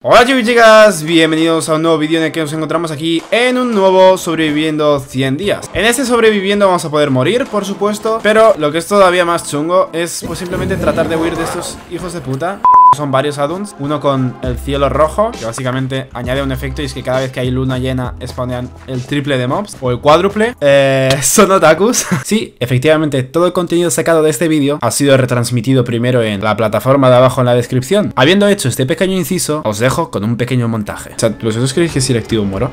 Hola chicos y chicas, bienvenidos a un nuevo vídeo en el que nos encontramos aquí en un nuevo Sobreviviendo 100 días. En este Sobreviviendo vamos a poder morir, por supuesto, pero lo que es todavía más chungo es pues simplemente tratar de huir de estos hijos de puta. Son varios addons, uno con el cielo rojo, que básicamente añade un efecto y es que cada vez que hay luna llena spawnean el triple de mobs, o el cuádruple. Son otakus. Sí, efectivamente, todo el contenido sacado de este vídeo ha sido retransmitido primero en la plataforma de abajo en la descripción. Habiendo hecho este pequeño inciso, os dejo con un pequeño montaje. O sea, ¿vosotros creéis que si le activo muero?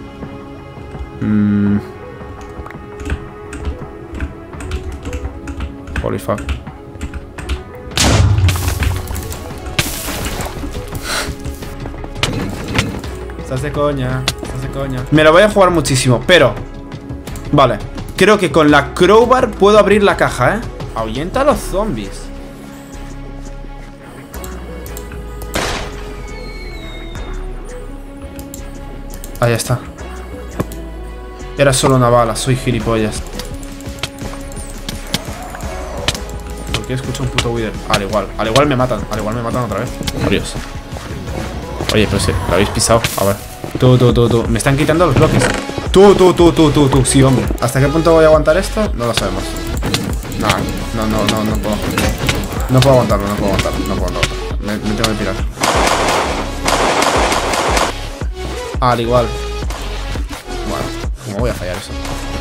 Holy fuck. Estás de coña, estás de coña. Me lo voy a jugar muchísimo, pero vale, creo que con la crowbar puedo abrir la caja, Ahuyenta a los zombies. Ahí está. Era solo una bala, soy gilipollas. ¿Por qué escucho un puto wither? Al igual me matan otra vez. Adiós. Oye, pero sí, lo habéis pisado. A ver. Tú. Me están quitando los bloques. Tú. Sí, hombre. ¿Hasta qué punto voy a aguantar esto? No lo sabemos. No puedo. No puedo aguantarlo. Me tengo que tirar. Al igual. Bueno, ¿cómo voy a fallar eso?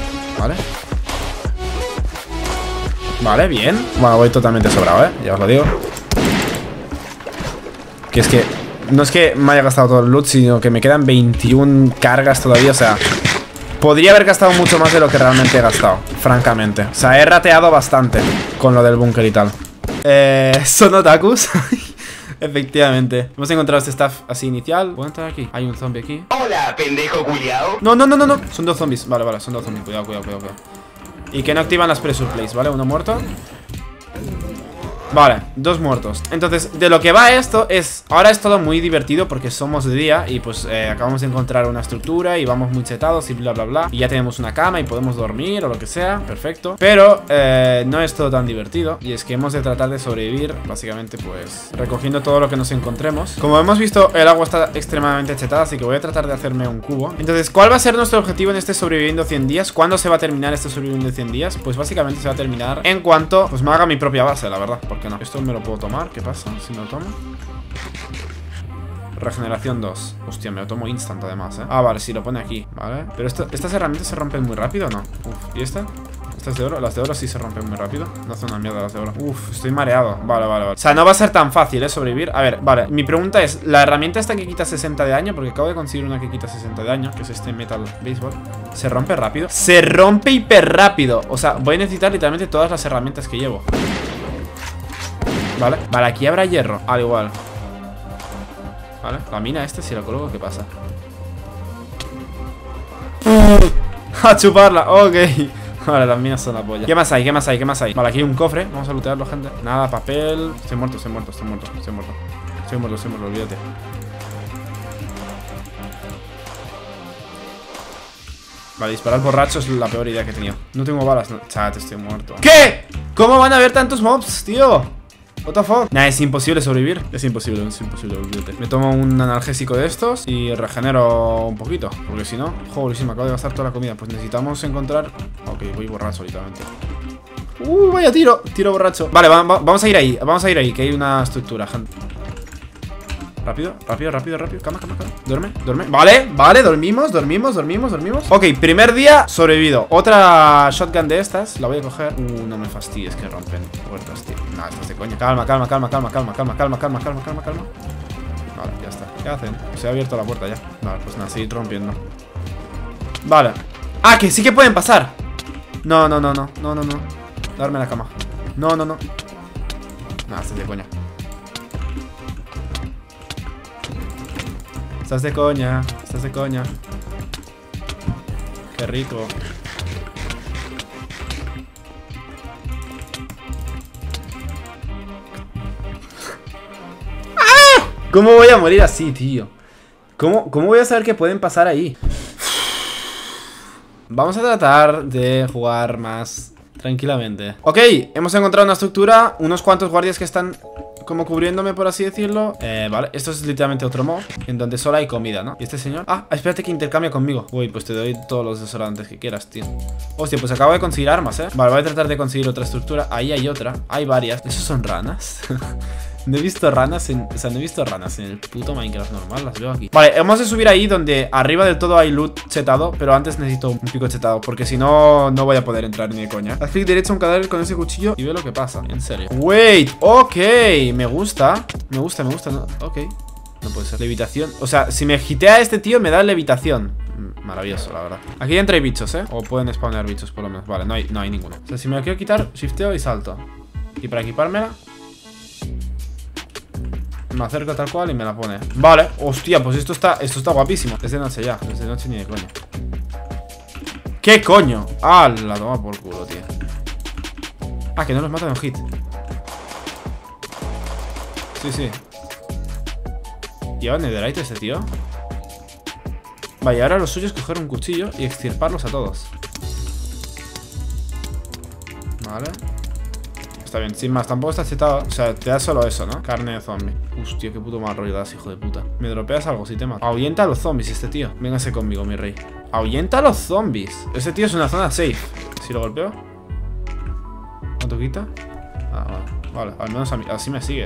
Vale, bien. Bueno, voy totalmente sobrado, ya os lo digo. Que es que no es que me haya gastado todo el loot, sino que me quedan 21 cargas todavía, o sea, podría haber gastado mucho más de lo que realmente he gastado, francamente. O sea, he rateado bastante con lo del búnker y tal. Son otakus. Efectivamente. Hemos encontrado este staff así inicial. ¿Puedo entrar aquí? Hay un zombie aquí. Hola, pendejo culiao. No. Son dos zombies. Vale, son dos zombies. Cuidado. Y que no activan las pressure plates, ¿vale? Uno muerto. Vale, dos muertos. Entonces, de lo que va esto es... Ahora es todo muy divertido porque somos de día y pues acabamos de encontrar una estructura y vamos muy chetados y bla bla bla. Y ya tenemos una cama y podemos dormir o lo que sea, perfecto. Pero no es todo tan divertido y es que hemos de tratar de sobrevivir, básicamente pues recogiendo todo lo que nos encontremos. Como hemos visto, el agua está extremadamente chetada, así que voy a tratar de hacerme un cubo. Entonces, ¿cuál va a ser nuestro objetivo en este Sobreviviendo 100 días? ¿Cuándo se va a terminar este Sobreviviendo 100 días? Pues básicamente se va a terminar en cuanto pues me haga mi propia base, la verdad. Porque no. Esto me lo puedo tomar. ¿Qué pasa si me lo tomo? Regeneración 2. Hostia, me lo tomo instant además, Ah, vale, sí, lo pone aquí. Vale. Pero estas herramientas se rompen muy rápido, ¿o no? Uf. ¿Y esta? ¿Estas de oro? Las de oro sí se rompen muy rápido. No hace una mierda las de oro. Uf, estoy mareado. Vale. O sea, no va a ser tan fácil, sobrevivir. A ver, vale. Mi pregunta es, ¿la herramienta esta que quita 60 de daño? Porque acabo de conseguir una que quita 60 de daño, que es este Metal Baseball. ¿Se rompe rápido? Se rompe hiper rápido. O sea, voy a necesitar literalmente todas las herramientas que llevo. Vale, aquí habrá hierro, al igual. Vale, la mina si la coloco, ¿qué pasa? A chuparla, ok. Vale, las minas son la polla. ¿Qué más hay? Vale, aquí hay un cofre, vamos a lootearlo, gente. Nada, papel. Estoy muerto, olvídate. Vale, disparar borracho es la peor idea que he tenido. No tengo balas, no. Chat, estoy muerto. ¿Qué? ¿Cómo van a haber tantos mobs, tío? What the fuck? Nah, es imposible sobrevivir. Es imposible, olvídate. Me tomo un analgésico de estos y regenero un poquito. Porque si no, joder, si me acabo de gastar toda la comida. Pues necesitamos encontrar... Ok, voy borracho literalmente. Vaya tiro borracho. Vale, vamos a ir ahí, que hay una estructura, gente. Rápido. Calma. Duerme. Vale, dormimos. Ok, primer día sobrevivido. Otra shotgun de estas, la voy a coger. No me fastidies que rompen puertas, tío. Nada, estás de coña. Calma. Vale, ya está. ¿Qué hacen? Se ha abierto la puerta ya. Vale, pues nada, seguir rompiendo. Vale. Ah, que sí que pueden pasar. No. Darme la cama. No. Nada, estás de coña. Estás de coña. Qué rico. ¡Ah! ¿Cómo voy a morir así, tío? ¿Cómo voy a saber que pueden pasar ahí? Vamos a tratar de jugar más Tranquilamente. Ok, hemos encontrado una estructura. Unos cuantos guardias que están como cubriéndome, por así decirlo. Vale, esto es literalmente otro mob en donde solo hay comida, ¿no? ¿Y este señor? Ah, espérate que intercambia conmigo. Uy, pues te doy todos los desodorantes que quieras, tío. Hostia, pues acabo de conseguir armas, Vale, voy a tratar de conseguir otra estructura. Ahí hay otra, hay varias. ¿Esos son ranas? No he visto ranas en... O sea, no he visto ranas en el puto Minecraft normal. Las veo aquí. Vale, hemos de subir ahí donde arriba del todo hay loot chetado. Pero antes necesito un pico chetado, porque si no, no voy a poder entrar ni de coña. Haz clic derecho a un cadáver con ese cuchillo y ve lo que pasa. En serio. Wait, ok. Me gusta. Me gusta, no. Ok. No puede ser. Levitación. O sea, si me hitea este tío, me da levitación. Maravilloso, la verdad. Aquí dentro hay bichos, O pueden spawnear bichos por lo menos. Vale, no hay ninguno. O sea, si me lo quiero quitar, shifteo y salto. Y para equipármela me acerco tal cual y me la pone. Vale, hostia, pues esto está guapísimo. Es de noche ya, es de noche ni de coño. ¿Qué coño? Ah, la toma por culo, tío. Ah, que no los mata de un hit. Sí. ¿Lleva netherite este tío? Vaya, ahora lo suyo es coger un cuchillo y extirparlos a todos. Vale. Está bien, sin más, tampoco está chetado. O sea, te da solo eso, ¿no? Carne de zombie. Hostia, qué puto mal rollo das, hijo de puta. Me dropeas algo si te mato. Ahuyenta a los zombies este tío. Véngase conmigo, mi rey. Ahuyenta a los zombies. Este tío es una zona safe. Si lo golpeo. ¿Cuánto quita? Ah, vale, al menos a mí, así me sigue.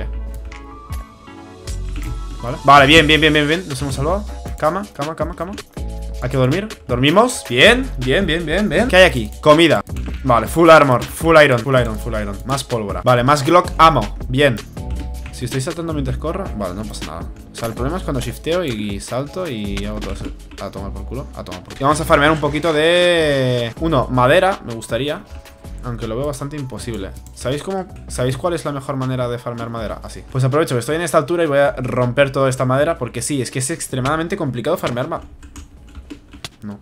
Vale, bien. Nos hemos salvado. Cama. Hay que dormir. Dormimos. Bien. ¿Qué hay aquí? Comida. Vale, full armor, full iron. Más pólvora. Vale, más Glock ammo. Bien. Si estoy saltando mientras corro, vale, no pasa nada. O sea, el problema es cuando shifteo y salto y hago todo eso. A tomar por culo. Y vamos a farmear un poquito de... madera, me gustaría. Aunque lo veo bastante imposible. ¿Sabéis cuál es la mejor manera de farmear madera? Así. Pues aprovecho que estoy en esta altura y voy a romper toda esta madera. Porque sí, es que es extremadamente complicado farmear No.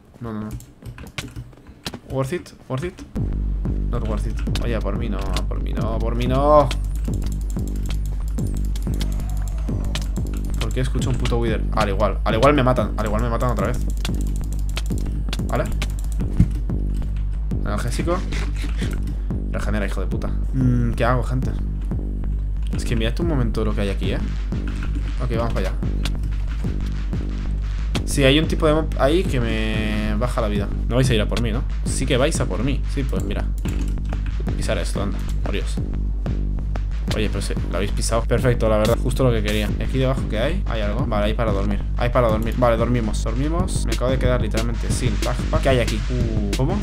Worth it. Not worth it. Oye, por mí no. ¿Por qué escucho un puto wither? Al igual me matan otra vez. ¿Vale? Analgésico. Regenera, hijo de puta. ¿Qué hago, gente? Es que mirad un momento lo que hay aquí, Ok, vamos para allá. Sí, hay un tipo de mob ahí que me baja la vida. No vais a ir a por mí, ¿no? Sí que vais a por mí. Sí, pues mira. Pisar esto, anda. Dios. Oye, pero sí, lo habéis pisado. Perfecto, la verdad, justo lo que quería. ¿Y aquí debajo qué hay? ¿Hay algo? Vale, hay para dormir. Vale, dormimos. Me acabo de quedar literalmente sin backpack. ¿Qué hay aquí? ¿Cómo?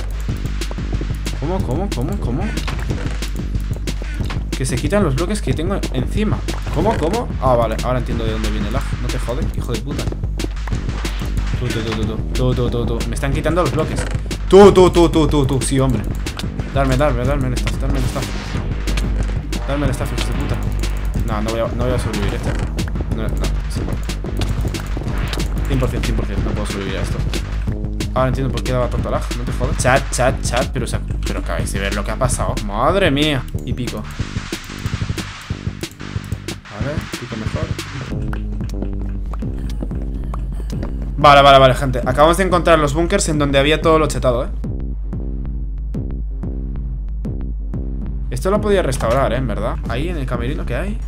Que se quitan los bloques que tengo encima. ¿Cómo? Ah, vale, ahora entiendo de dónde viene el lag. No te jodes, hijo de puta. Tú. Me están quitando los bloques. Tú. Sí, hombre. Darme el staff. Darme el staff, hijo de puta. No voy a sobrevivir este. No. 100%, no puedo sobrevivir a esto. Ahora entiendo por qué daba tanto lag. No te jodas. Chat. Pero acabáis de ver lo que ha pasado. Madre mía. Y pico. A ver, pico mejor. Vale, gente. Acabamos de encontrar los bunkers en donde había todo lo chetado, Esto lo podía restaurar, en verdad. Ahí en el camerino que hay.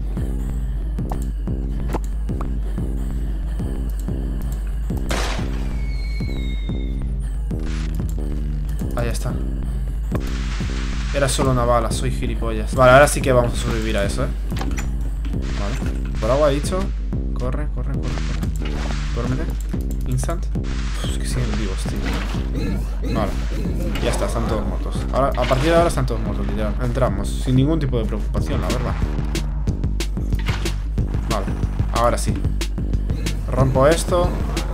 Ahí está. Era solo una bala, soy gilipollas. Vale, ahora sí que vamos a sobrevivir a eso, Vale. Por agua he dicho. Corre. Duérmete. Instant. Es que siguen vivos, tío. Vale. Ya está, están todos muertos. Ahora, a partir de ahora están todos muertos, literal. Entramos, sin ningún tipo de preocupación, la verdad. Vale, ahora sí. Rompo esto.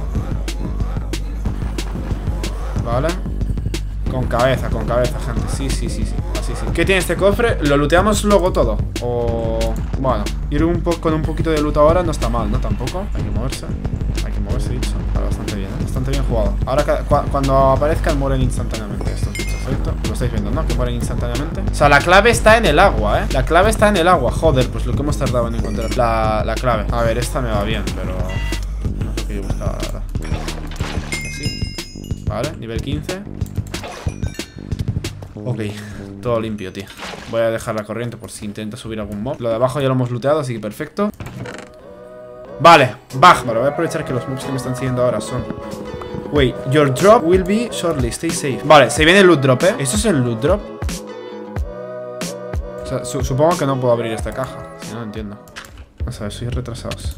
Vale. Con cabeza, gente. Sí. Así sí. ¿Qué tiene este cofre? ¿Lo looteamos luego todo? O... Bueno, ir con un poquito de loot ahora no está mal, ¿no? Tampoco. Hay que moverse, dicho. Vale, bastante bien, Bastante bien jugado. Ahora cuando aparezcan mueren instantáneamente estos bichos, ¿cierto? Lo estáis viendo, ¿no? Que mueren instantáneamente. O sea, la clave está en el agua, La clave está en el agua. Joder, pues lo que hemos tardado en encontrar la clave. A ver, esta me va bien, pero... No es lo que yo buscaba, la verdad. Así. Vale, nivel 15. Ok, todo limpio, tío. Voy a dejar la corriente por si intenta subir algún mob. Lo de abajo ya lo hemos looteado, así que perfecto. Vale, baj. Vale, voy a aprovechar que los mobs que me están siguiendo ahora son... Wait, your drop will be shortly, stay safe. Vale, se viene el loot drop, ¿eh? ¿Eso es el loot drop? O sea, supongo que no puedo abrir esta caja. Si no, entiendo. Vamos a ver, sois retrasados.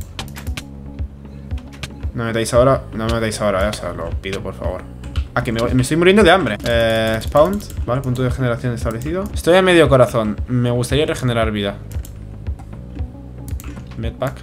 No me metáis ahora, o sea, lo pido por favor. Ah, que me estoy muriendo de hambre. Spawn, vale, punto de generación establecido. Estoy a medio corazón, me gustaría regenerar vida. Medpack.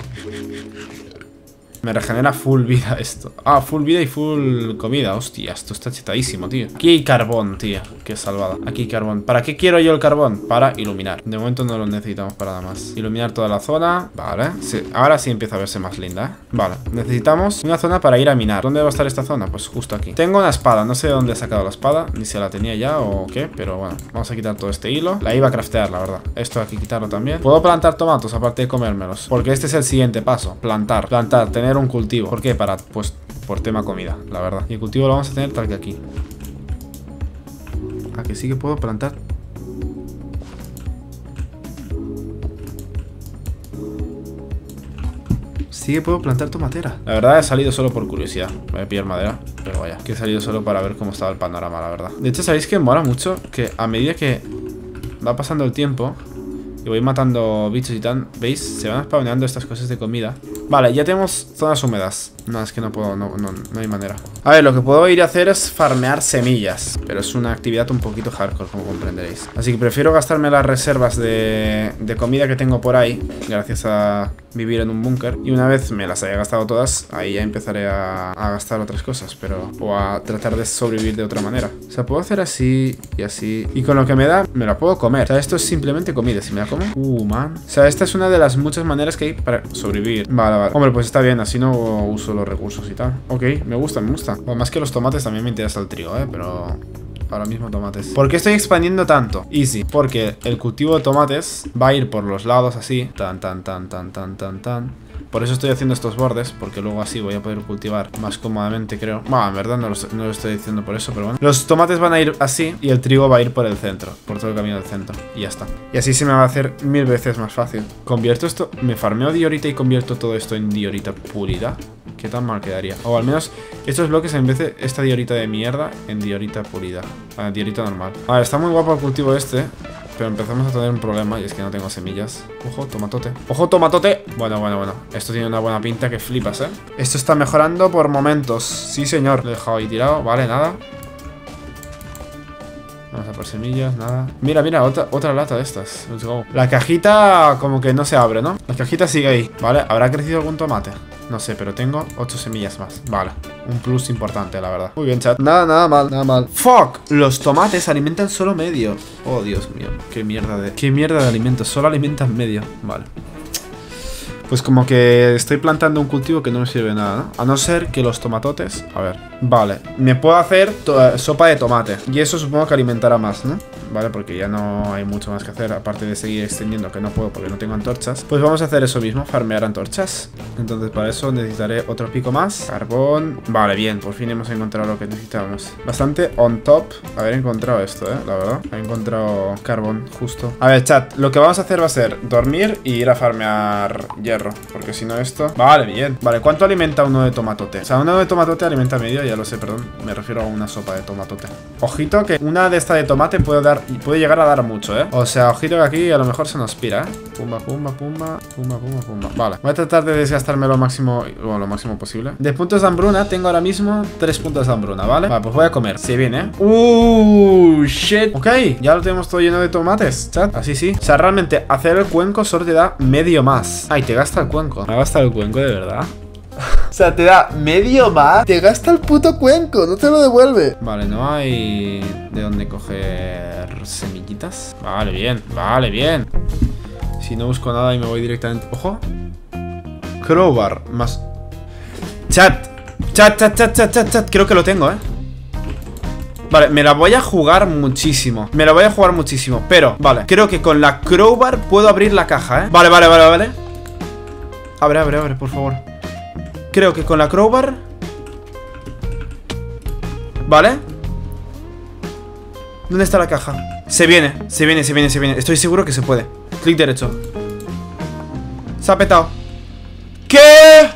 Me regenera full vida esto. Ah, full vida y full comida. Hostia, esto está chetadísimo, tío. Aquí hay carbón, tío. Qué salvada. Aquí hay carbón. ¿Para qué quiero yo el carbón? Para iluminar. De momento no lo necesitamos para nada más. Iluminar toda la zona. Vale. Sí, ahora sí empieza a verse más linda, ¿eh? Vale. Necesitamos una zona para ir a minar. ¿Dónde va a estar esta zona? Pues justo aquí. Tengo una espada. No sé de dónde he sacado la espada. Ni si la tenía ya o qué. Pero bueno. Vamos a quitar todo este hilo. La iba a craftear, la verdad. Esto hay que quitarlo también. Puedo plantar tomatos aparte de comérmelos. Porque este es el siguiente paso. Plantar. Plantar. Tener un cultivo. ¿Por qué? Para, pues, por tema comida, la verdad. Y el cultivo lo vamos a tener tal que aquí. Ah, que sí que puedo plantar. Sí que puedo plantar tomatera. La verdad he salido solo por curiosidad. Voy a pillar madera, pero vaya. Que he salido solo para ver cómo estaba el panorama, la verdad. De hecho, ¿sabéis que mola mucho? Que a medida que va pasando el tiempo y voy matando bichos y tal, ¿veis? Se van spawneando estas cosas de comida. Vale, ya tenemos zonas húmedas. No, es que no puedo, no hay manera. A ver, lo que puedo ir a hacer es farmear semillas, pero es una actividad un poquito hardcore, como comprenderéis. Así que prefiero gastarme las reservas de comida que tengo por ahí, gracias a vivir en un búnker. Y una vez me las haya gastado todas, ahí ya empezaré a gastar otras cosas, pero... O a tratar de sobrevivir de otra manera. O sea, puedo hacer así y así. Y con lo que me da, me la puedo comer. O sea, esto es simplemente comida, si me la como. Man. O sea, esta es una de las muchas maneras que hay para sobrevivir. Vale, vale. Hombre, pues está bien, así no uso los recursos y tal. Ok, me gusta, me gusta. Bueno, más que los tomates también me interesa el trigo, pero... Ahora mismo tomates. ¿Por qué estoy expandiendo tanto? Easy. Porque el cultivo de tomates va a ir por los lados así. Tan. Por eso estoy haciendo estos bordes, porque luego así voy a poder cultivar más cómodamente, creo. Bueno, en verdad no lo estoy diciendo por eso, pero bueno. Los tomates van a ir así y el trigo va a ir por el centro, por todo el camino del centro. Y ya está. Y así se me va a hacer 1000 veces más fácil. Convierto esto, me farmeo diorita y convierto todo esto en diorita pulida. ¿Qué tan mal quedaría? O al menos estos bloques en vez de esta diorita de mierda en diorita pulida. Diorita normal. Vale, está muy guapo el cultivo este. Pero empezamos a tener un problema y es que no tengo semillas. Ojo, tomatote. ¡Ojo, tomatote! Bueno. Esto tiene una buena pinta que flipas, ¿eh? Esto está mejorando por momentos. Sí, señor. Lo he dejado ahí tirado. Vale, nada. Vamos a por semillas, nada. Mira, otra lata de estas. Let's go. La cajita como que no se abre, ¿no? La cajita sigue ahí. Vale, ¿habrá crecido algún tomate? No sé, pero tengo 8 semillas más. Vale, un plus importante, la verdad. Muy bien, chat. Nada mal. ¡Fuck! Los tomates alimentan solo medio. Oh, Dios mío. Qué mierda de alimentos. Solo alimentan medio. Vale. Pues como que estoy plantando un cultivo que no me sirve de nada, ¿no? A no ser que los tomatotes... A ver, vale. Me puedo hacer sopa de tomate. Y eso supongo que alimentará más, ¿no? Vale, porque ya no hay mucho más que hacer. Aparte de seguir extendiendo, que no puedo porque no tengo antorchas. Pues vamos a hacer eso mismo, farmear antorchas. Entonces para eso necesitaré otro pico más. Carbón. Vale, bien, por fin hemos encontrado lo que necesitábamos. Bastante on top haber encontrado esto, la verdad. He encontrado carbón, justo. A ver, chat, lo que vamos a hacer va a ser dormir y ir a farmear hierro. Porque si no esto... Vale, bien. Vale, ¿cuánto alimenta uno de tomatote? O sea, uno de tomatote alimenta medio, ya lo sé, perdón. Me refiero a una sopa de tomatote. Ojito que una de esta de tomate puede llegar a dar mucho, ¿eh? O sea, ojito que aquí a lo mejor se nos pira, ¿eh? Pumba. Vale, voy a tratar de desgastarme lo máximo posible. De puntos de hambruna tengo ahora mismo 3 puntos de hambruna, ¿vale? Vale, pues voy a comer. Se viene, ¿eh? Shit. Ok, ya lo tenemos todo lleno de tomates, chat. Así sí. O sea, realmente hacer el cuenco solo te da medio más. Ay, te gasta el cuenco. Me ha gastado el cuenco, de verdad. O sea, te da medio más. Te gasta el puto cuenco, no te lo devuelve. Vale, no hay de dónde coger semillitas. Vale, bien. Si no busco nada y me voy directamente... Ojo. Crowbar, más... Chat. Creo que lo tengo, Vale, me la voy a jugar muchísimo. Pero, vale, creo que con la crowbar puedo abrir la caja, Vale. Abre, por favor. Creo que con la crowbar... Vale. ¿Dónde está la caja? Se viene. Estoy seguro que se puede. Clic derecho. Se ha petado. ¿Qué?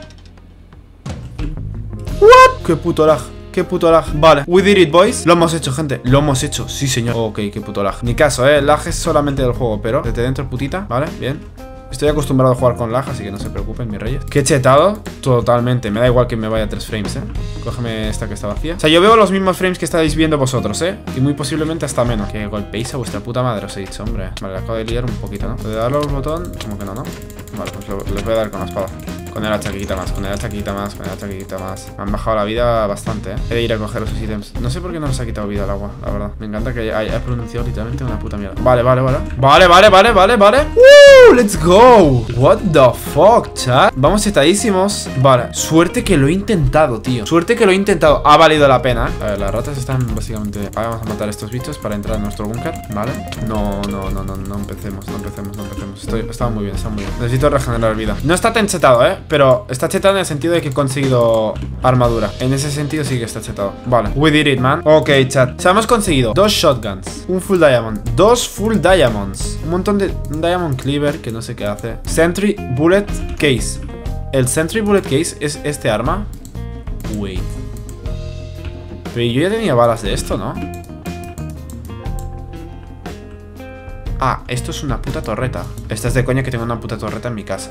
¿What? Qué puto lag. Qué puto lag. Vale, we did it, boys. Lo hemos hecho, gente. Lo hemos hecho, sí, señor. Ok, qué puto lag. Ni caso, lag es solamente del juego, pero desde dentro, putita. Vale, bien. Estoy acostumbrado a jugar con lag, así que no se preocupen, mis reyes. Qué chetado. Totalmente. Me da igual que me vaya 3 frames, Cógeme esta que está vacía. O sea, yo veo los mismos frames que estáis viendo vosotros, y muy posiblemente hasta menos. Que golpeéis a vuestra puta madre, os he dicho, hombre. Vale, acabo de liar un poquito, ¿no? ¿Puedo darle al botón? Como que no, ¿no? Vale, pues les voy a dar con la espada. Con el hacha que quita más, con el hacha que quita más, con el hacha que quita más. Me han bajado la vida bastante, He de ir a coger esos ítems. No sé por qué no nos ha quitado vida el agua, la verdad. Me encanta que haya pronunciado literalmente una puta mierda. Vale. Vale. Let's go. What the fuck, chat. Vamos chetadísimos. Vale, suerte que lo he intentado, tío. Suerte que lo he intentado. Ha valido la pena, A ver, las ratas están básicamente... Ahora vamos a matar a estos bichos para entrar en nuestro búnker, ¿vale? No empecemos. Está muy bien, Necesito regenerar vida. No está tan chetado, pero está chetado en el sentido de que he conseguido armadura. En ese sentido sí que está chetado. Vale, we did it, man. Ok, chat. O sea, hemos conseguido 2 shotguns, un full diamond, 2 full diamonds, un montón de... Un diamond cleaver que no sé qué hace. Sentry bullet case. El Sentry bullet case es este arma. Wait. Pero yo ya tenía balas de esto, ¿no? Ah, esto es una puta torreta. Esta es de coña que tengo una puta torreta en mi casa.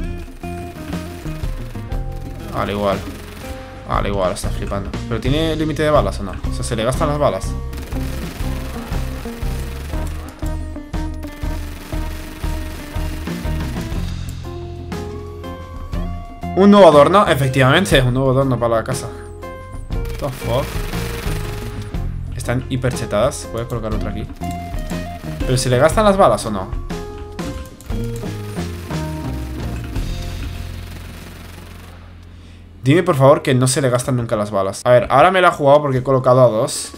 Al igual, está flipando. ¿Pero tiene límite de balas o no? O sea, ¿se le gastan las balas? Un nuevo adorno, efectivamente. Un nuevo adorno para la casa. What the fuck. Están hiper chetadas. Voy a colocar otra aquí. ¿Pero se le gastan las balas o no? Dime por favor que no se le gastan nunca las balas. A ver, ahora me la he jugado porque he colocado a 2.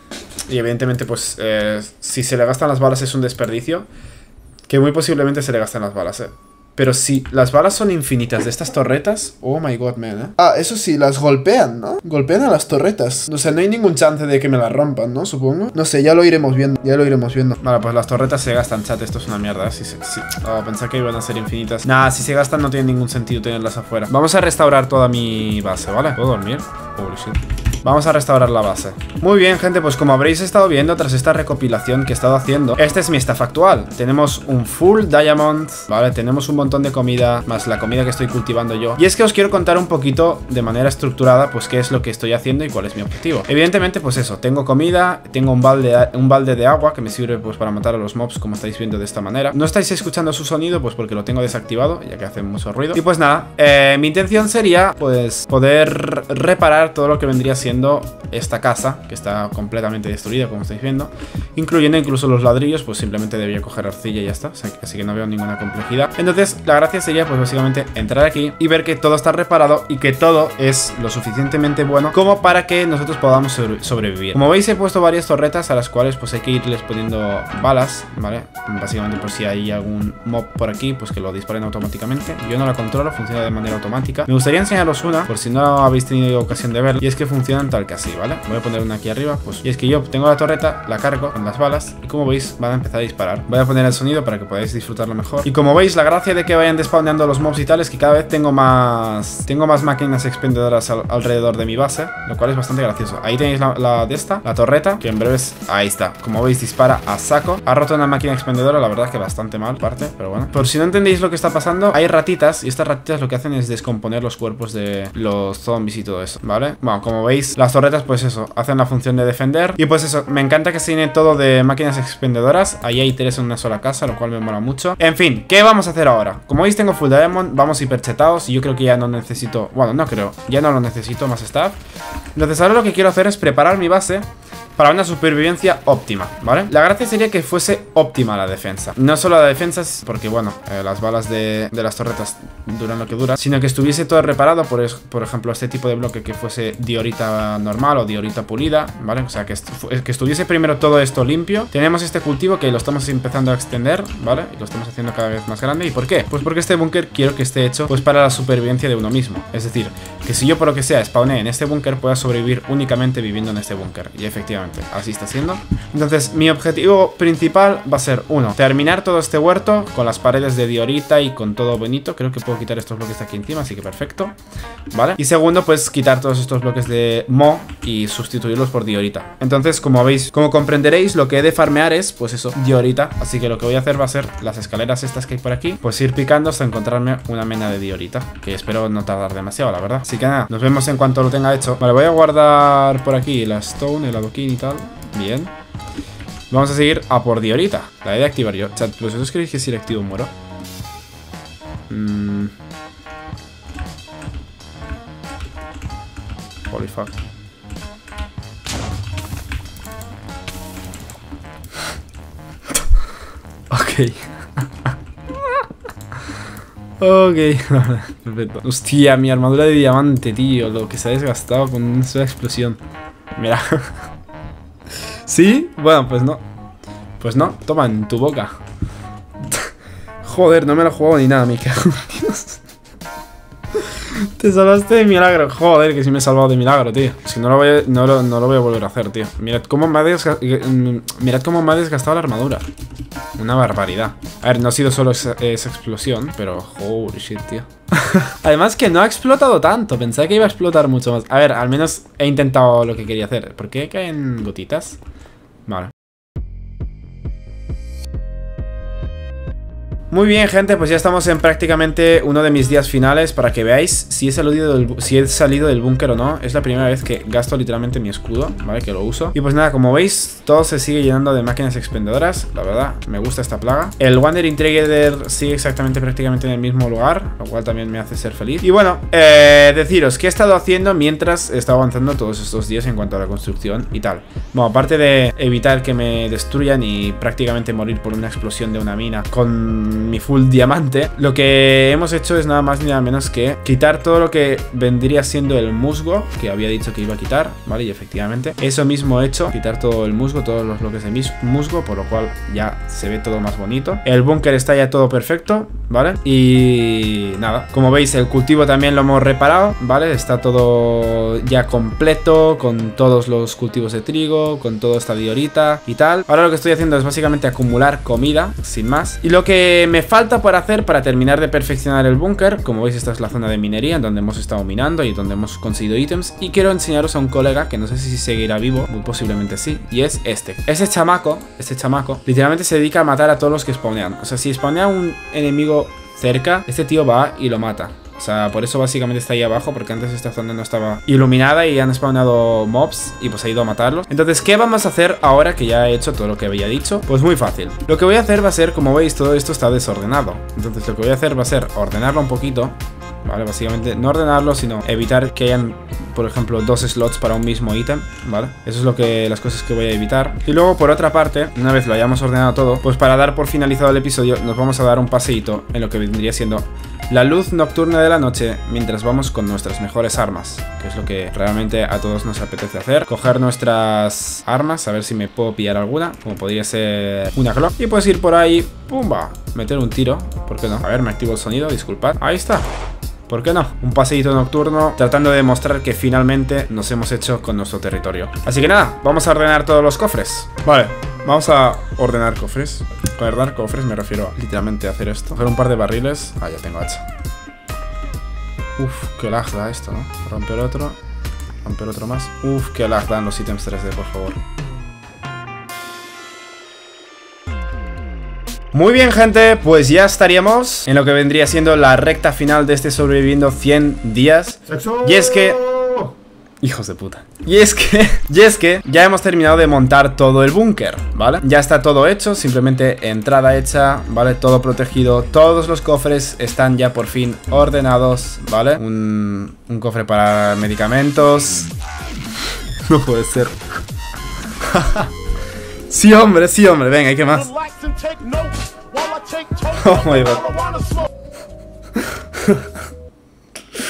Y evidentemente pues si se le gastan las balas es un desperdicio. Que muy posiblemente se le gasten las balas, Pero si las balas son infinitas de estas torretas... Oh my god, man, Ah, eso sí, las golpean, ¿no? Golpean a las torretas. O sea, no hay ningún chance de que me las rompan, ¿no? Supongo. No sé, ya lo iremos viendo. Vale, pues las torretas se gastan, chat. Esto es una mierda, Sí. Oh, pensaba que iban a ser infinitas. Nah, si se gastan no tiene ningún sentido tenerlas afuera. Vamos a restaurar toda mi base, ¿vale? ¿Puedo dormir? Holy shit. Vamos a restaurar la base. Muy bien, gente, pues como habréis estado viendo tras esta recopilación que he estado haciendo, este es mi staff actual. Tenemos un full diamond, ¿vale? Tenemos un montón de comida, más la comida que estoy cultivando yo. Y es que os quiero contar un poquito de manera estructurada, pues qué es lo que estoy haciendo y cuál es mi objetivo. Evidentemente, pues eso, tengo comida, tengo un balde de agua que me sirve pues para matar a los mobs, como estáis viendo de esta manera. No estáis escuchando su sonido, pues porque lo tengo desactivado, ya que hace mucho ruido. Y pues nada, mi intención sería, pues, poder reparar todo lo que vendría siendo esta casa, que está completamente destruida, como estáis viendo, incluyendo incluso los ladrillos. Pues simplemente debía coger arcilla y ya está, así que no veo ninguna complejidad. Entonces la gracia sería pues básicamente entrar aquí y ver que todo está reparado y que todo es lo suficientemente bueno como para que nosotros podamos sobrevivir. Como veis, he puesto varias torretas a las cuales pues hay que irles poniendo balas, ¿vale? Básicamente por si hay algún mob por aquí, pues que lo disparen automáticamente. Yo no la controlo, funciona de manera automática. Me gustaría enseñaros una, por si no habéis tenido ocasión de verlo, y es que funciona tal que así, ¿vale? Voy a poner una aquí arriba, pues. Y es que yo tengo la torreta, la cargo con las balas y como veis van a empezar a disparar. Voy a poner el sonido para que podáis disfrutarlo mejor. Y como veis, la gracia de que vayan despawneando los mobs y tal es que cada vez tengo más máquinas expendedoras alrededor de mi base, lo cual es bastante gracioso. Ahí tenéis la torreta, que en breves, ahí está. Como veis, dispara a saco. Ha roto una máquina expendedora, la verdad que bastante mal parte, pero bueno. Por si no entendéis lo que está pasando, hay ratitas y estas ratitas lo que hacen es descomponer los cuerpos de los zombies y todo eso, ¿vale? Bueno, como veis, las torretas pues eso, hacen la función de defender. Y pues eso, me encanta que se llene todo de máquinas expendedoras. Ahí hay 3 en una sola casa, lo cual me mola mucho. En fin, ¿qué vamos a hacer ahora? Como veis, tengo full diamond, vamos hiperchetados y yo creo que ya no necesito, bueno, no creo, ya no lo necesito más staff. Entonces ahora lo que quiero hacer es preparar mi base para una supervivencia óptima, ¿vale? La gracia sería que fuese óptima la defensa. No solo la defensa, porque bueno, las balas de las torretas duran lo que duran, sino que estuviese todo reparado, por ejemplo, este tipo de bloque que fuese diorita diorita normal o diorita pulida, ¿vale? O sea, que estuviese primero todo esto limpio. Tenemos este cultivo que lo estamos empezando a extender, ¿vale? Y lo estamos haciendo cada vez más grande. ¿Y por qué? Pues porque este búnker quiero que esté hecho pues para la supervivencia de uno mismo. Es decir, que si yo por lo que sea spawné en este búnker, pueda sobrevivir únicamente viviendo en este búnker. Y efectivamente, así está siendo. Entonces, mi objetivo principal va a ser, uno, terminar todo este huerto con las paredes de diorita y con todo bonito. Creo que puedo quitar estos bloques de aquí encima, así que perfecto, ¿vale? Y segundo, pues quitar todos estos bloques de mo y sustituirlos por diorita. Entonces, como veis, como comprenderéis, lo que he de farmear es, pues eso, diorita. Así que lo que voy a hacer va a ser las escaleras estas que hay por aquí, pues ir picando hasta encontrarme una mena de diorita, que espero no tardar demasiado, la verdad. Así que nada, nos vemos en cuanto lo tenga hecho. Vale, voy a guardar por aquí la stone, el adoquín y tal. Bien. Vamos a seguir a por diorita. La he de activar yo. Chat, ¿vosotros creéis que si le activo muero? Holy fuck. Ok. Ok, perfecto. Hostia, mi armadura de diamante, tío. Lo que se ha desgastado con una sola explosión. Mira. ¿Sí? Bueno, pues no. Pues no, toma en tu boca. Joder, no me lo he jugado ni nada, me cago en Dios. Te salvaste de milagro. Joder, que sí me he salvado de milagro, tío. Es que no lo voy a volver a hacer, tío. Mirad cómo me ha desgastado la armadura. Una barbaridad. A ver, no ha sido solo esa explosión, pero holy shit, tío. Además que no ha explotado tanto. Pensaba que iba a explotar mucho más. A ver, al menos he intentado lo que quería hacer. ¿Por qué caen gotitas? Vale. Muy bien, gente, pues ya estamos en prácticamente uno de mis días finales. Para que veáis si he salido del búnker o no. Es la primera vez que gasto literalmente mi escudo, ¿vale? Que lo uso. Y pues nada, como veis, todo se sigue llenando de máquinas expendedoras. La verdad, me gusta esta plaga. El Wandering Trader sigue exactamente prácticamente en el mismo lugar, lo cual también me hace ser feliz. Y bueno, deciros qué he estado haciendo mientras he estado avanzando todos estos días en cuanto a la construcción y tal. Bueno, aparte de evitar que me destruyan y prácticamente morir por una explosión de una mina con mi full diamante, lo que hemos hecho es nada más ni nada menos que quitar todo lo que vendría siendo el musgo, que había dicho que iba a quitar, ¿vale? Y efectivamente, eso mismo he hecho, quitar todo el musgo, todos los bloques de musgo, por lo cual ya se ve todo más bonito. El búnker está ya todo perfecto, ¿vale? Y nada, como veis, el cultivo también lo hemos reparado, ¿vale? Está todo ya completo, con todos los cultivos de trigo, con toda esta diorita y tal. Ahora lo que estoy haciendo es básicamente acumular comida, sin más. Y lo que me falta por hacer para terminar de perfeccionar el búnker, como veis, esta es la zona de minería en donde hemos estado minando y donde hemos conseguido ítems. Y quiero enseñaros a un colega que no sé si seguirá vivo, muy posiblemente sí, y es este. Este chamaco, literalmente se dedica a matar a todos los que spawnean. O sea, si spawnea un enemigo cerca, este tío va y lo mata. O sea, por eso básicamente está ahí abajo, porque antes esta zona no estaba iluminada y han spawnado mobs y pues ha ido a matarlos. Entonces, ¿qué vamos a hacer ahora que ya he hecho todo lo que había dicho? Pues muy fácil. Lo que voy a hacer va a ser, como veis, todo esto está desordenado. Entonces lo que voy a hacer va a ser ordenarlo un poquito, ¿vale? Básicamente no ordenarlo, sino evitar que hayan, por ejemplo, 2 slots para un mismo ítem, ¿vale? Eso es las cosas que voy a evitar. Y luego, por otra parte, una vez lo hayamos ordenado todo, pues para dar por finalizado el episodio, nos vamos a dar un paseíto en lo que vendría siendo la luz nocturna de la noche, mientras vamos con nuestras mejores armas, que es lo que realmente a todos nos apetece hacer. Coger nuestras armas, a ver si me puedo pillar alguna, como podría ser una Glock, y pues ir por ahí, pumba, meter un tiro, ¿por qué no? A ver, me activo el sonido, disculpad. Ahí está. ¿Por qué no? Un paseíto nocturno tratando de demostrar que finalmente nos hemos hecho con nuestro territorio. Así que nada, vamos a ordenar todos los cofres. Vale, vamos a ordenar cofres. Ordenar cofres me refiero a literalmente hacer esto. Coger un par de barriles. Ah, ya tengo hacha. Uf, qué lag da esto, ¿no? Romper otro más. Uf, qué lag dan los ítems 3D, por favor. Muy bien, gente, pues ya estaríamos en lo que vendría siendo la recta final de este sobreviviendo 100 días. Y es que... hijos de puta. Y es que ya hemos terminado de montar todo el búnker, ¿vale? Ya está todo hecho, simplemente entrada hecha, ¿vale? Todo protegido, todos los cofres están ya por fin ordenados, ¿vale? Un cofre para medicamentos. No puede ser. Sí, hombre, venga, ¿y qué más? Oh my god.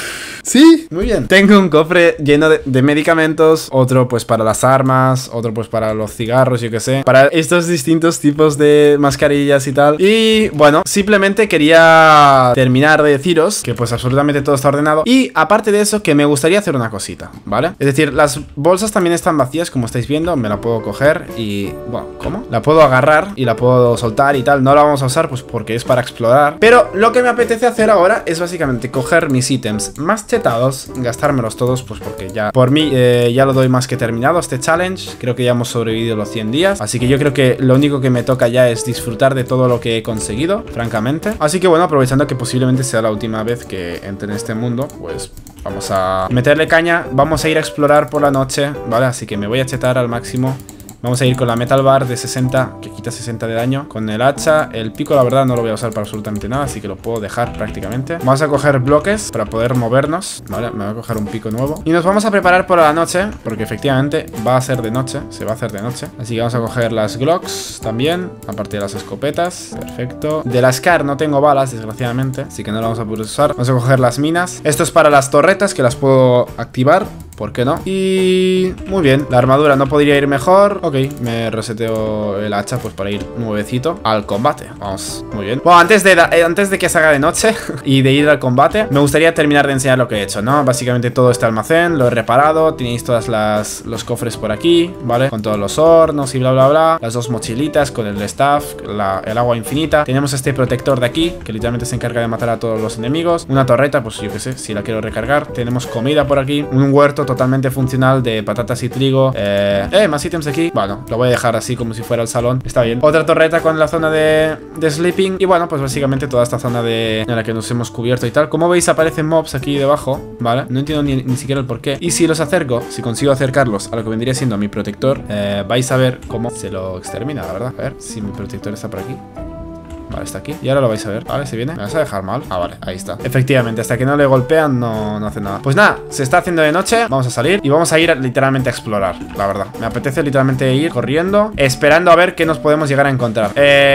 Sí, muy bien. Tengo un cofre lleno de medicamentos, otro pues para las armas, otro pues para los cigarros, yo que sé, para estos distintos tipos de mascarillas y tal. Y bueno, simplemente quería terminar de deciros que pues absolutamente todo está ordenado. Y aparte de eso, que me gustaría hacer una cosita, ¿vale? Es decir, las bolsas también están vacías, como estáis viendo. Me la puedo coger y... bueno, ¿cómo? La puedo agarrar y la puedo soltar y tal. No la vamos a usar pues porque es para explorar. Pero lo que me apetece hacer ahora es básicamente coger mis ítems más chetados, gastármelos todos, pues porque ya por mí ya lo doy más que terminado este challenge. Creo que ya hemos sobrevivido los 100 días, así que yo creo que lo único que me toca ya es disfrutar de todo lo que he conseguido, francamente. Así que bueno, aprovechando que posiblemente sea la última vez que entre en este mundo, pues vamos a meterle caña. Vamos a ir a explorar por la noche, ¿vale? Así que me voy a chetar al máximo. Vamos a ir con la Metal Bar de 60, que quita 60 de daño. Con el hacha, el pico la verdad no lo voy a usar para absolutamente nada, así que lo puedo dejar prácticamente. Vamos a coger bloques para poder movernos, ¿vale? Me voy a coger un pico nuevo. Y nos vamos a preparar para la noche, porque efectivamente va a ser de noche, se va a hacer de noche. Así que vamos a coger las Glocks también, aparte de las escopetas. Perfecto. De la Scar no tengo balas, desgraciadamente, así que no la vamos a poder usar. Vamos a coger las minas. Esto es para las torretas, que las puedo activar, ¿por qué no? Y... muy bien, la armadura no podría ir mejor. Ok, me reseteo el hacha pues para ir nuevecito al combate. Vamos, muy bien. Bueno, antes de que se haga de noche y de ir al combate, me gustaría terminar de enseñar lo que he hecho, ¿no? Básicamente todo este almacén lo he reparado. Tenéis todas los cofres por aquí, ¿vale? Con todos los hornos y bla, bla, bla. Las dos mochilitas con el staff, el agua infinita. Tenemos este protector de aquí, que literalmente se encarga de matar a todos los enemigos. Una torreta, pues yo qué sé, si la quiero recargar. Tenemos comida por aquí. Un huerto totalmente funcional de patatas y trigo. Más ítems aquí. Bueno, lo voy a dejar así como si fuera el salón. Está bien. Otra torreta con la zona de sleeping. Y bueno, pues básicamente toda esta zona en la que nos hemos cubierto y tal. Como veis, aparecen mobs aquí debajo, ¿vale? No entiendo ni siquiera el porqué. Y si los acerco, si consigo acercarlos a lo que vendría siendo mi protector, vais a ver cómo se lo extermina, la verdad. A ver si mi protector está por aquí. Vale, está aquí. Y ahora lo vais a ver. Vale, se viene. ¿Me vas a dejar mal? Ah, vale, ahí está. Efectivamente, hasta que no le golpean no hace nada. Pues nada, se está haciendo de noche. Vamos a salir y vamos a ir literalmente a explorar, la verdad. Me apetece literalmente ir corriendo, esperando a ver qué nos podemos llegar a encontrar.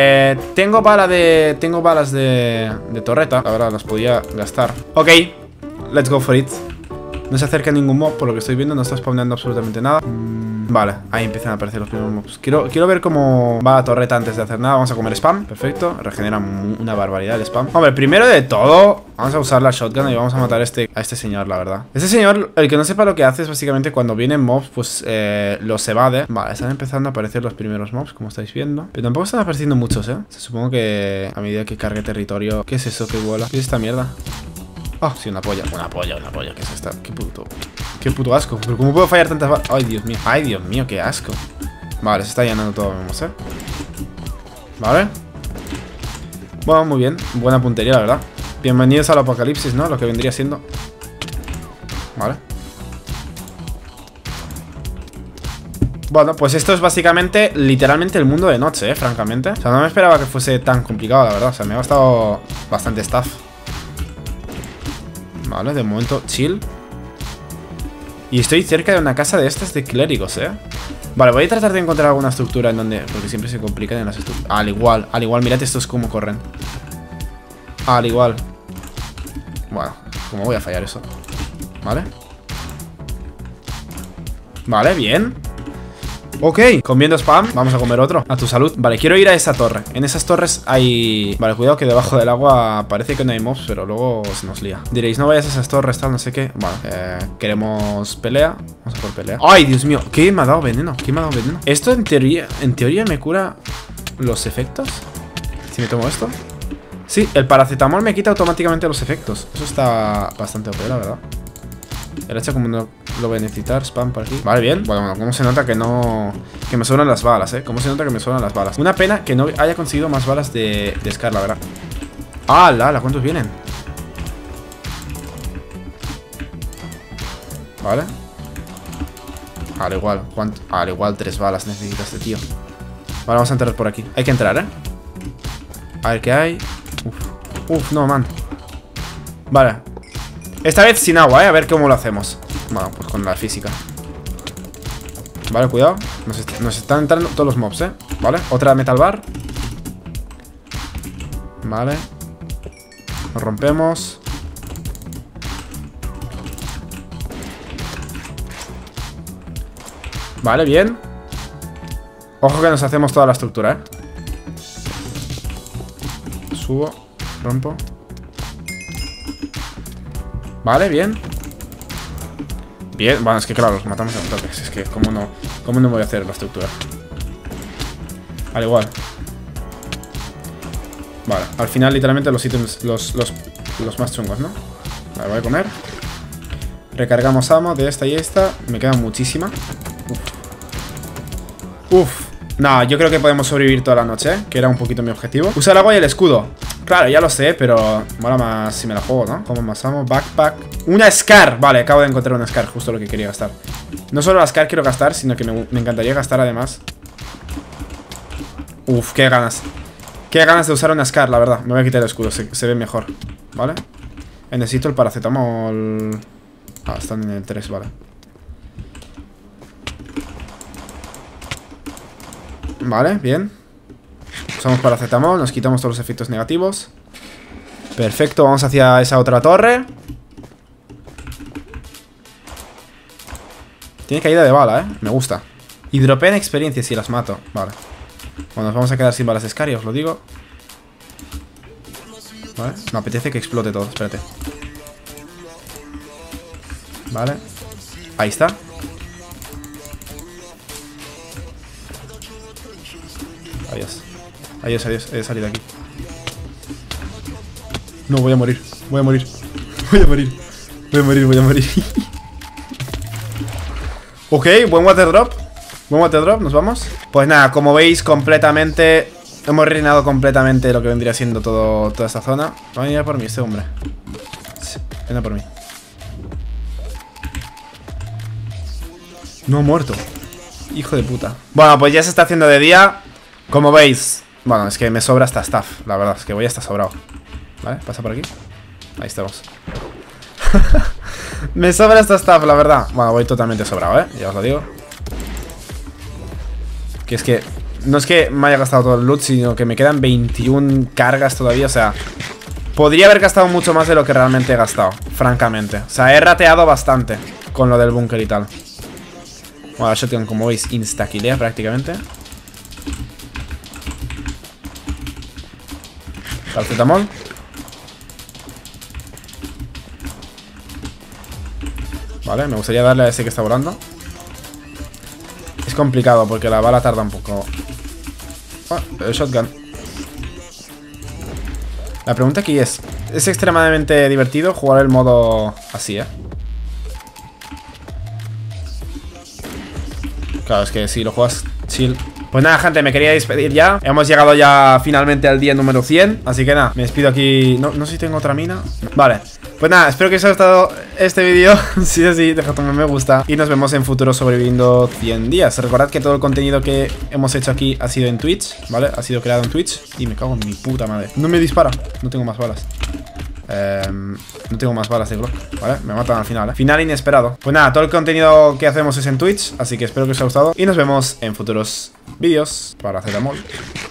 Tengo balas de torreta. La verdad, las podía gastar. Ok, let's go for it. No se acerca ningún mob, por lo que estoy viendo. No está spawnando absolutamente nada. Vale, ahí empiezan a aparecer los primeros mobs. Quiero ver cómo va la torreta antes de hacer nada. Vamos a comer spam, perfecto. Regenera una barbaridad el spam. Hombre, primero de todo, vamos a usar la shotgun y vamos a matar a este señor, la verdad. Este señor, el que no sepa lo que hace, es básicamente cuando vienen mobs, pues los evade. Vale, están empezando a aparecer los primeros mobs, como estáis viendo. Pero tampoco están apareciendo muchos, Se supongo que a medida que cargue territorio... ¿Qué es eso que vuela? ¿Qué es esta mierda? Ah, sí, una polla. Una polla. ¿Qué es esta? Qué puto asco. Pero ¿cómo puedo fallar tantas balas? Ay, Dios mío. Ay, Dios mío, qué asco. Vale, se está llenando todo, vamos, Vale. Bueno, muy bien. Buena puntería, la verdad. Bienvenidos al apocalipsis, ¿no? Lo que vendría siendo. Vale. Bueno, pues esto es básicamente, literalmente el mundo de noche, francamente. O sea, no me esperaba que fuese tan complicado, la verdad. O sea, me ha gastado bastante stuff. Vale, de momento chill. Y estoy cerca de una casa de estas de clérigos, Vale, voy a tratar de encontrar alguna estructura en donde... porque siempre se complican en las estructuras. Al igual, mirad estos cómo corren. Al igual. Bueno, ¿cómo voy a fallar eso? Vale. Vale, bien. Ok, comiendo spam, vamos a comer otro. A tu salud. Vale, quiero ir a esa torre. En esas torres hay... Vale, cuidado que debajo del agua parece que no hay mobs, pero luego se nos lía. Diréis, no vayas a esas torres, tal, no sé qué. Bueno, queremos pelea. Vamos a por pelea. ¡Ay, Dios mío! ¿Qué me ha dado veneno? Esto en teoría me cura los efectos. Si me tomo esto. Sí, el paracetamol me quita automáticamente los efectos. Eso está bastante OP, la verdad. El hacha como no lo voy a necesitar. Spam por aquí. Vale, bien. Bueno, cómo se nota que no... que me sobran las balas, Cómo se nota que me sobran las balas. Una pena que no haya conseguido más balas de Scar, la verdad. ¡Hala! ¿Cuántos vienen? Vale. Al igual 3 balas necesita este tío. Vale, vamos a entrar por aquí. Hay que entrar, A ver qué hay. Uf, no, man. Vale. Esta vez sin agua, a ver cómo lo hacemos. Bueno, pues con la física. Vale, cuidado. Nos están entrando todos los mobs, Vale, otra metal bar. Vale. Lo rompemos. Vale, bien. Ojo que nos hacemos toda la estructura, Subo, rompo. Vale, bien. Bien, bueno, es que claro, los matamos en toques. Es que, ¿cómo no voy a hacer la estructura? Al igual. Vale, al final literalmente los ítems, los más chungos, ¿no? Vale, voy a comer. Recargamos ammo de esta y esta. Me queda muchísima. Uf. No, yo creo que podemos sobrevivir toda la noche, que era un poquito mi objetivo. Usa el agua y el escudo. Claro, ya lo sé, pero mola más si me la juego, ¿no? Como más ammo, backpack. Una Scar. Vale, acabo de encontrar una Scar, justo lo que quería gastar. No solo la Scar quiero gastar, sino que me encantaría gastar además. Uf, qué ganas. Qué ganas de usar una Scar, la verdad. Me voy a quitar el escudo, se ve mejor. ¿Vale? Necesito el paracetamol. Ah, están en el 3, vale. Vale, bien. Usamos paracetamol, nos quitamos todos los efectos negativos. Perfecto, vamos hacia esa otra torre. Tiene caída de bala, me gusta. Y dropean experiencias si las mato. Vale. Bueno, nos vamos a quedar sin balas de Scar, os lo digo. Vale, me apetece que explote todo, espérate. Vale. Ahí está. Adiós. Adiós, adiós. He de salir de aquí. No, voy a morir. Voy a morir. Voy a morir. Voy a morir, voy a morir. Ok, buen water drop. Buen water drop, nos vamos. Pues nada, como veis, completamente hemos reinado completamente lo que vendría siendo toda esta zona. Va a venir a por mí este hombre. Sí, ven a por mí. No ha muerto. Hijo de puta. Bueno, pues ya se está haciendo de día. Como veis. Bueno, es que me sobra hasta staff. La verdad, es que voy hasta sobrado. Vale, pasa por aquí. Ahí estamos. Me sobra hasta staff, la verdad. Bueno, voy totalmente sobrado, ya os lo digo. Que es que no es que me haya gastado todo el loot, sino que me quedan 21 cargas todavía. O sea, podría haber gastado mucho más de lo que realmente he gastado, francamente. O sea, he rateado bastante con lo del búnker y tal. Bueno, la shotgun, como veis, insta-killea prácticamente. Paracetamol. Vale, me gustaría darle a ese que está volando. Es complicado porque la bala tarda un poco. Oh, el shotgun. La pregunta aquí es extremadamente divertido jugar el modo así, Claro, es que si lo juegas chill. Pues nada, gente, me quería despedir ya. Hemos llegado ya finalmente al día número 100. Así que nada, me despido aquí. No sé si tengo otra mina. Vale. Pues nada, espero que os haya gustado este vídeo. Si es así, dejad un me gusta. Y nos vemos en futuro sobreviviendo 100 días. Recordad que todo el contenido que hemos hecho aquí ha sido en Twitch, ¿vale? Ha sido creado en Twitch. Y me cago en mi puta madre. No me dispara. No tengo más balas. No tengo más balas de Glock, ¿vale? Me matan al final, Final inesperado. Pues nada, todo el contenido que hacemos es en Twitch. Así que espero que os haya gustado. Y nos vemos en futuros vídeos. Paracetamol.